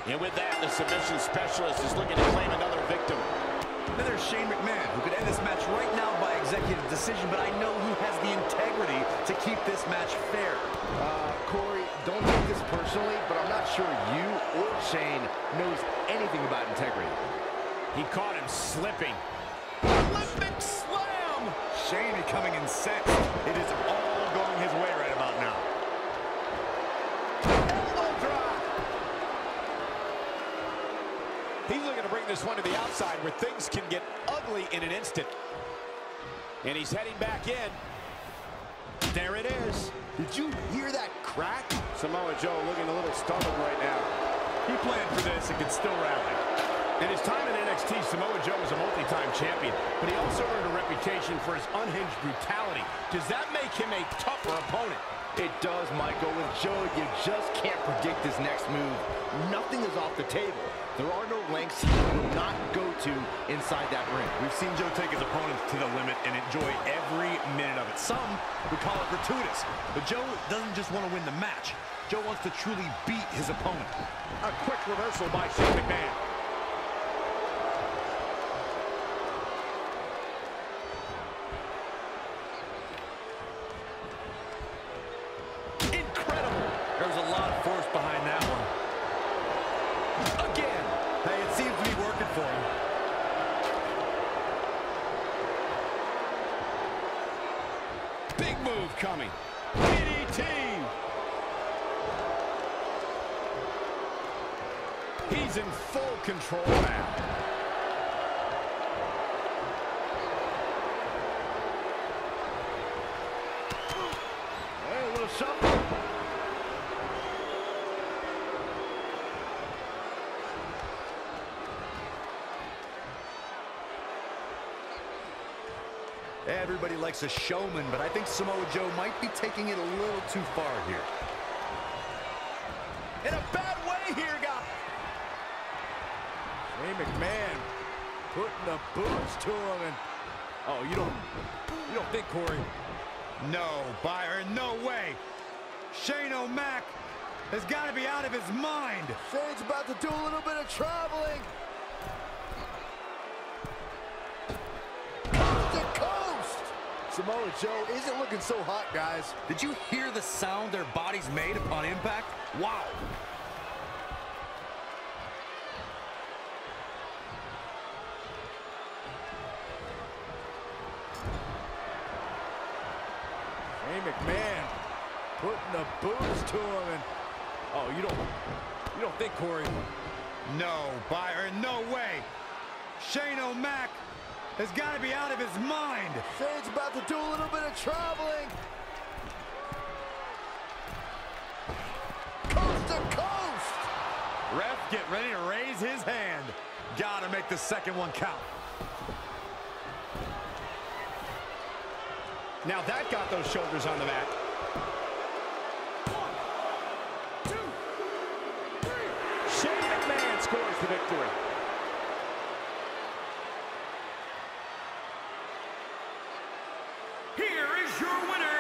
And with that, the submission specialist is looking to claim another victim. Then there's Shane McMahon, who could end this match right now by executive decision, but I know who has the integrity to keep this match fair. Corey, don't take this personally, but I'm not sure you or Shane knows anything about integrity. He caught him slipping. Olympic slam! Shane becoming incensed. It is all going his way right about now. Elbow drop! He's looking to bring this one to the outside where things can get ugly in an instant. And he's heading back in. There it is. Did you hear that crack? Samoa Joe looking a little startled right now. He planned for this and can still rally. In his time in NXT, Samoa Joe was a multi-time champion, but he also earned a reputation for his unhinged brutality. Does that make him a tougher opponent? It does, Michael. With Joe, you just can't predict his next move. Nothing is off the table. There are no lengths he will not go to inside that ring. We've seen Joe take his opponents to the limit and enjoy every minute of it. Some would call it gratuitous, but Joe doesn't just want to win the match. Joe wants to truly beat his opponent. A quick reversal by Shane McMahon. Incredible! There's a lot of force behind that one. Again! Hey, it seems to be working for him. Big move coming. DDT! He's in full control now. Hey, a little something. Everybody likes a showman, but I think Samoa Joe might be taking it a little too far here. In a bad way here, guys. Shane McMahon putting the boots to him. And oh, you don't think, Corey? No, Byron, no way. Shane O'Mac has got to be out of his mind. Shane's about to do a little bit of traveling. Coast to coast. Samoa Joe isn't looking so hot, guys. Did you hear the sound their bodies made upon impact? Wow. Shane McMahon putting the boots to him. And oh, you don't think, Corey? No, Byron, no way. Shane O'Mac has got to be out of his mind. Shane's about to do a little bit of traveling. Coast to coast. Ref, get ready to raise his hand. Gotta make the second one count. Now that got those shoulders on the mat. 1, 2, 3. Shane McMahon scores the victory. Here is your winner,